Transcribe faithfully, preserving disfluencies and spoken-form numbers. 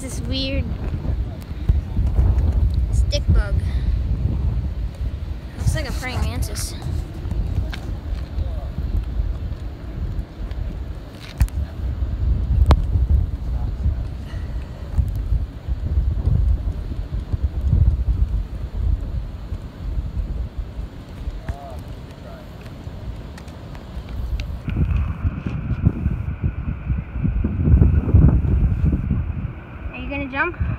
this weird stick bug. Looks like a praying mantis. Are you gonna jump?